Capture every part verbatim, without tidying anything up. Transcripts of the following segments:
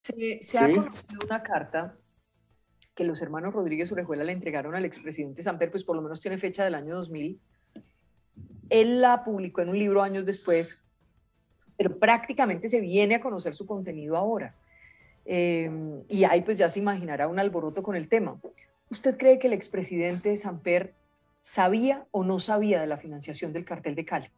Se, se ha Sí, conocido una carta que los hermanos Rodríguez Orejuela le entregaron al expresidente Samper, pues por lo menos tiene fecha del año dos mil. Él la publicó en un libro años después, pero prácticamente se viene a conocer su contenido ahora. Eh, y ahí pues ya se imaginará un alboroto con el tema. ¿Usted cree que el expresidente Samper sabía o no sabía de la financiación del cartel de Cali?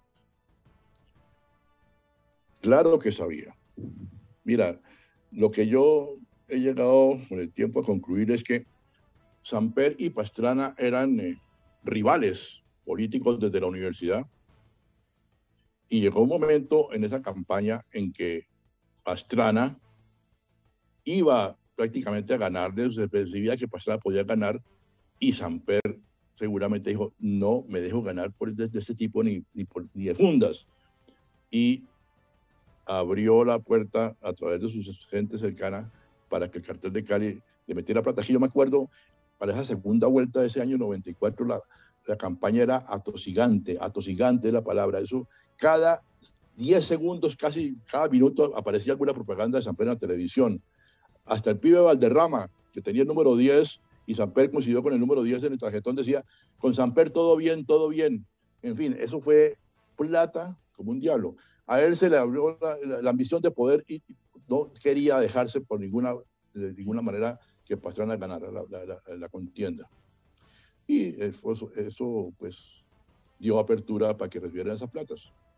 claro que sabía. Mira, lo que yo he llegado con el tiempo a concluir es que Samper y Pastrana eran eh, rivales políticos desde la universidad y llegó un momento en esa campaña en que Pastrana iba prácticamente a ganar, desde percibía que Pastrana podía ganar y Samper seguramente dijo, no me dejo ganar por de, de este tipo ni, ni, por, ni de fundas. Y abrió la puerta a través de sus gente cercana para que el cartel de Cali le metiera plata. Aquí yo me acuerdo, para esa segunda vuelta de ese año noventa y cuatro, la, la campaña era atosigante, atosigante es la palabra. Eso, cada diez segundos, casi cada minuto, aparecía alguna propaganda de Samper en la televisión. Hasta el pibe Valderrama, que tenía el número diez, y Samper coincidió con el número diez en el tarjetón, decía, con Samper todo bien, todo bien. En fin, eso fue plata como un diablo. A él se le abrió la, la, la ambición de poder y no quería dejarse por ninguna, de ninguna manera que Pastrana ganara la, la, la, la contienda. Y eso, eso, pues, dio apertura para que recibieran esas platas.